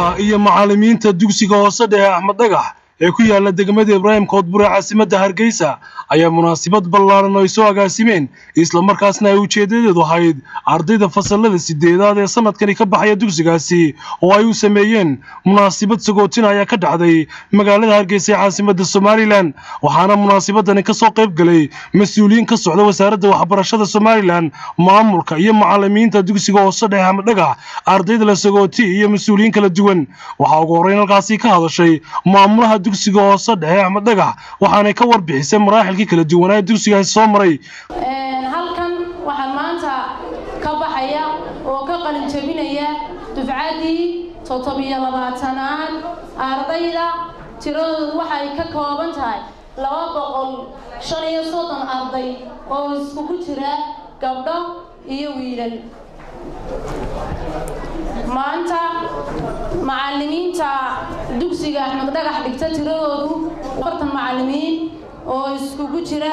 maamulka iyo macallimiinta dugsiga hoose dhexe Axmed Dhagax ee ku yaala degmada Ibraahim Koodbure caasimadda Hargeysa ayaa munaasabad ballaaran oo ay soo agaasimeen isla markaasna ay ujeedadeedu ahayd ardayda fasalada 8aad ee sanadkan ka baxaya dugsigaasi oo ay u sameeyeen munaasabad sagootin ayaa ka dhacday magaalada Hargeysa ee caasimadda Somaliland waxaana munaasabadan ka soo qayb galay mas'uuliyiin ka socda wasaaradda waxbarashada Somaliland maamulka iyo macallimiinta dugsiga hoose dhexe Axmed Dhagax ardayda la sagooti iyo mas'uuliyiin kala duwan waxa ugu horeyn halkaasi ka hadashay maamulaha dugsiga hoose dhexe Axmed Dhagax waxaana ka warbixisay maraaxilkii kala duwan ee dugsigaasi soo maray halkan waxaan maanta ka baxaya oo ka qalin jabinaya dufcadii 720aad ardayda tiradoodu waxay ka kooban tahay 235 arday oo isku jira gabdho iyo wiilal maanta macallimiinta dugsiga Axmed Dhagax dhigta tiradoodu 40 macallimiin oo isku jira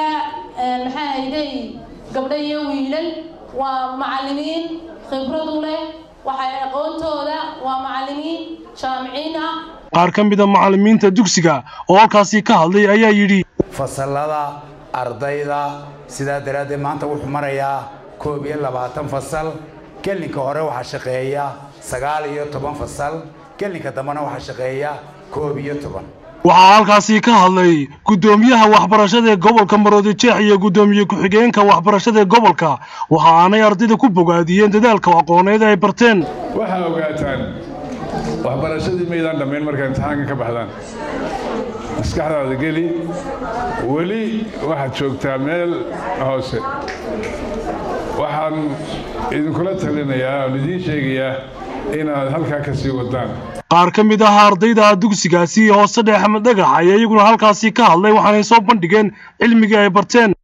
gabdho iyo wiilal waa macallimiin khibrad u leh waxay aqoontooda waa macallimiin jaamiciin ah qaar ka mid ah macallimiinta dugsiga oo halkaasi ka hadlay ayaa yiri fasalada ardayda sida daraaddeed maanta wuxuu marayaa 22 fasal gelinka hore waxa shaqeeya 19 fasal gelinka dambana waxa shaqeeya 11 waxaa halkaasi ka hadlay gudoomiyaha waxbarashada ee gobolka Maroodi Jeex iyo gudoomiye ku-xigeenka waxbarashada ee gobolka waxa aanay ardayda ku bogaadiyeen dadaalka aqooneed ay barteen waxa ogaataan waxbarashadii meedan dhameyn marka imtixaanka ka baxdaan maskaxdaada geli wali waxa joogtaa meel hoose waxaan idinkula talinayaa oo idin sheegayaa inaad halka ka sii wadaan qaar ka mid ah ardayda dugsigaasi hoose dhexe Axmed Dhagax ayaa iyaguna halkaasi ka hadlay waxaanay soo bandhigeen cilmiga ay barteen